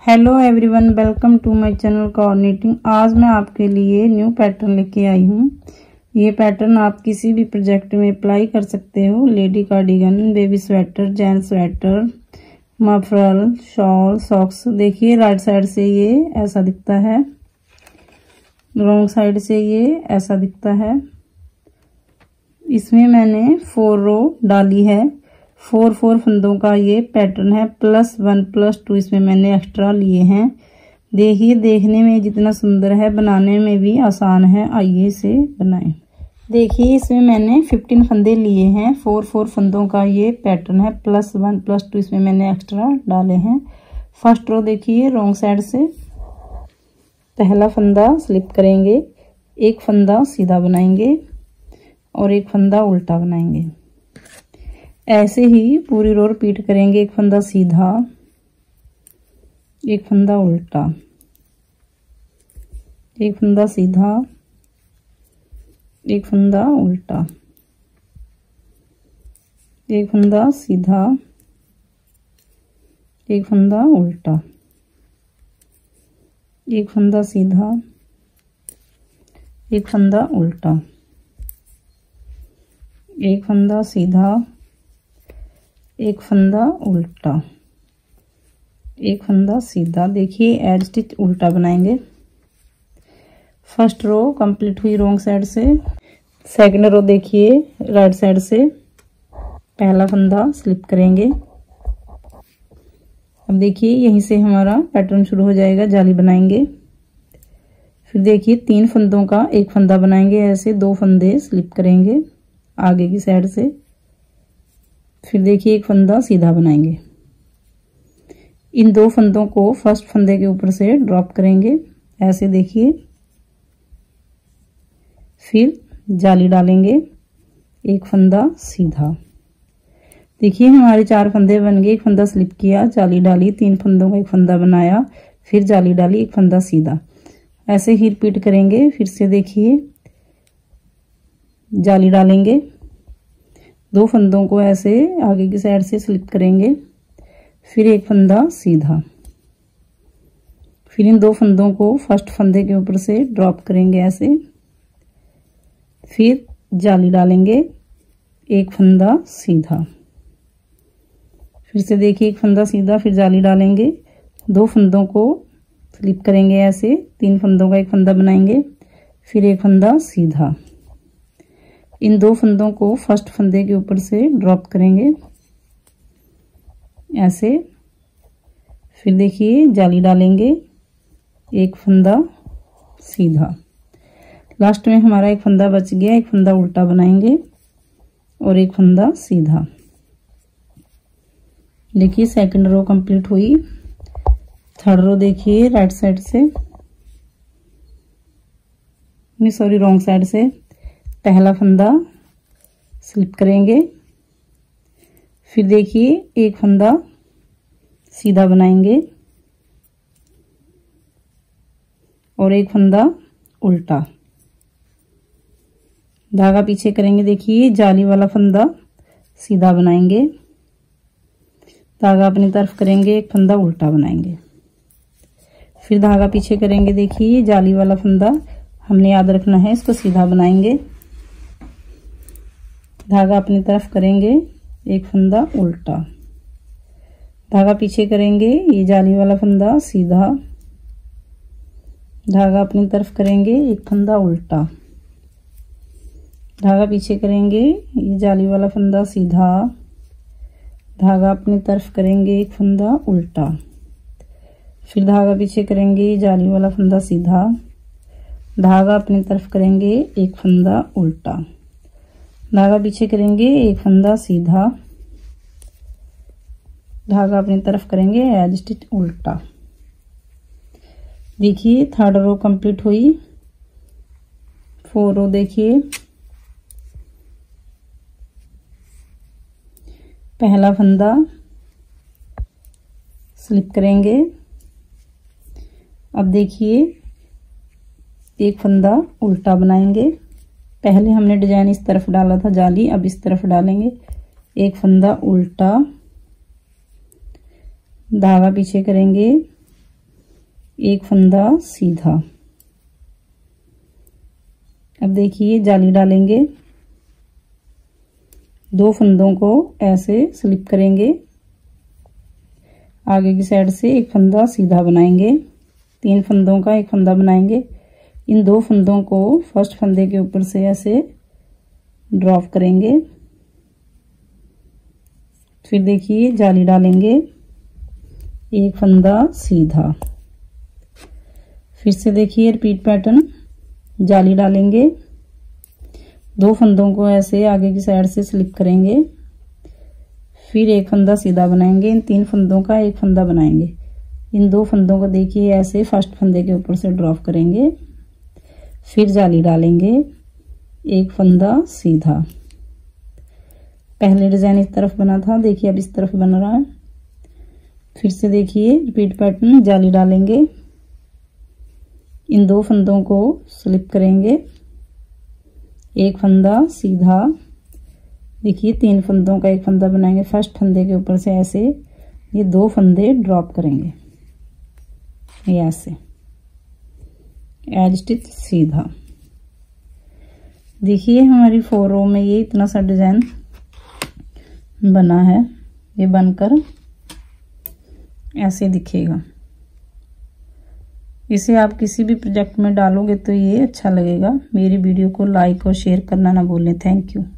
Hello everyone, welcome to my channel coordinating. आज मैं आपके लिए न्यू पैटर्न लेके आई हूँ। ये पैटर्न आप किसी भी प्रोजेक्ट में अप्लाई कर सकते हो। Lady cardigan, baby sweater, gents sweater, muffler, shawl, socks. देखिए राइट साइड से ये ऐसा दिखता है, रॉन्ग साइड से ये ऐसा दिखता है। इसमें मैंने 4 रो डाली है। 4 फंदों का ये पैटर्न है। +1 +2 इसमें मैंने एक्स्ट्रा लिए हैं। देखिए देखने में जितना सुंदर है, बनाने में भी आसान है। आइए इसे बनाएं। देखिए इसमें मैंने 15 फंदे लिए हैं। 4 फंदों का ये पैटर्न है। +1 +2 इसमें मैंने एक्स्ट्रा डाले हैं। फर्स्ट रो देखिए रॉन्ग साइड से पहला फंदा स्लिप करेंगे, एक फंदा सीधा बनाएंगे और एक फंदा उल्टा बनाएंगे। ऐसे ही पूरी रो रिपीट करेंगे। एक फंदा सीधा, एक फंदा उल्टा, एक फंदा सीधा, एक फंदा उल्टा, एक फंदा सीधा, एक फंदा उल्टा, एक फंदा सीधा, एक फंदा उल्टा, एक फंदा सीधा, एक फंदा उल्टा, एक फंदा सीधा। देखिए एज स्टिच उल्टा बनाएंगे। फर्स्ट रो कंप्लीट हुई रॉन्ग साइड से। सेकंड रो देखिए राइट साइड से पहला फंदा स्लिप करेंगे। अब देखिए यहीं से हमारा पैटर्न शुरू हो जाएगा। जाली बनाएंगे। फिर देखिए 3 फंदों का एक फंदा बनाएंगे। ऐसे 2 फंदे स्लिप करेंगे आगे की साइड से। फिर देखिए एक फंदा सीधा बनाएंगे। इन 2 फंदों को फर्स्ट फंदे के ऊपर से ड्रॉप करेंगे ऐसे। देखिए फिर जाली डालेंगे, एक फंदा सीधा। देखिए हमारे 4 फंदे बन गए। एक फंदा स्लिप किया, जाली डाली, 3 फंदों का एक फंदा बनाया, फिर जाली डाली, एक फंदा सीधा। ऐसे ही रिपीट करेंगे। फिर से देखिए जाली डालेंगे, 2 फंदों को ऐसे आगे की साइड से स्लिप करेंगे, फिर एक फंदा सीधा। फिर इन 2 फंदों को फर्स्ट फंदे के ऊपर से ड्रॉप करेंगे ऐसे। फिर जाली डालेंगे, एक फंदा सीधा। फिर से देखिए एक फंदा सीधा, फिर जाली डालेंगे, 2 फंदों को स्लिप करेंगे ऐसे, 3 फंदों का एक फंदा बनाएंगे, फिर एक फंदा सीधा। इन 2 फंदों को फर्स्ट फंदे के ऊपर से ड्रॉप करेंगे ऐसे। फिर देखिए जाली डालेंगे, एक फंदा सीधा। लास्ट में हमारा एक फंदा बच गया। एक फंदा उल्टा बनाएंगे और एक फंदा सीधा। देखिए सेकंड रो कंप्लीट हुई। थर्ड रो देखिए राइट साइड से, नहीं सॉरी रॉन्ग साइड से पहला फंदा स्लिप करेंगे। फिर देखिए एक फंदा सीधा बनाएंगे और एक फंदा उल्टा। धागा पीछे करेंगे। देखिए जाली वाला फंदा सीधा बनाएंगे, धागा अपनी तरफ करेंगे, एक फंदा उल्टा बनाएंगे। फिर धागा पीछे करेंगे। देखिए जाली वाला फंदा हमने याद रखना है, इसको सीधा बनाएंगे, धागा अपनी तरफ करेंगे, एक फंदा उल्टा, धागा पीछे करेंगे, ये जाली वाला फंदा सीधा, धागा अपनी तरफ करेंगे, एक फंदा उल्टा, धागा पीछे करेंगे, ये जाली वाला फंदा सीधा, धागा अपनी तरफ करेंगे, एक फंदा उल्टा, फिर धागा पीछे करेंगे, जाली वाला फंदा सीधा, धागा अपनी तरफ करेंगे, एक फंदा उल्टा, धागा पीछे करेंगे, एक फंदा सीधा, धागा अपनी तरफ करेंगे, एज स्टिच उल्टा। देखिए थर्ड रो कंप्लीट हुई। 4 रो देखिए पहला फंदा स्लिप करेंगे। अब देखिए एक फंदा उल्टा बनाएंगे। पहले हमने डिजाइन इस तरफ डाला था जाली, अब इस तरफ डालेंगे। एक फंदा उल्टा, धागा पीछे करेंगे, एक फंदा सीधा। अब देखिए जाली डालेंगे, 2 फंदों को ऐसे स्लिप करेंगे, आगे की साइड से एक फंदा सीधा बनाएंगे, 3 फंदों का एक फंदा बनाएंगे। इन 2 फंदों को फर्स्ट फंदे के ऊपर से ऐसे ड्रॉप करेंगे। फिर देखिए जाली डालेंगे, एक फंदा सीधा। फिर से देखिए रिपीट पैटर्न, जाली डालेंगे, 2 फंदों को ऐसे आगे की साइड से स्लिप करेंगे, फिर एक फंदा सीधा बनाएंगे, इन 3 फंदों का एक फंदा बनाएंगे। इन 2 फंदों को देखिए ऐसे फर्स्ट फंदे के ऊपर से ड्रॉप करेंगे, फिर जाली डालेंगे, एक फंदा सीधा। पहले डिजाइन इस तरफ बना था, देखिए अब इस तरफ बन रहा है। फिर से देखिए रिपीट पैटर्न, जाली डालेंगे, इन 2 फंदों को स्लिप करेंगे, एक फंदा सीधा। देखिए 3 फंदों का एक फंदा बनाएंगे, फर्स्ट फंदे के ऊपर से ऐसे ये 2 फंदे ड्रॉप करेंगे, ये ऐसे एज स्टिच सीधा। देखिए हमारी 4 रो में ये इतना सा डिजाइन बना है, ये बनकर ऐसे दिखेगा। इसे आप किसी भी प्रोजेक्ट में डालोगे तो ये अच्छा लगेगा। मेरी वीडियो को लाइक और शेयर करना ना भूलें। Thank you.